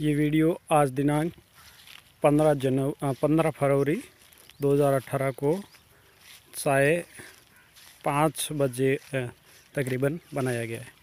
ये वीडियो आज दिनांक 15 फरवरी 2018 को 5:30 बजे तकरीबन बनाया गया है।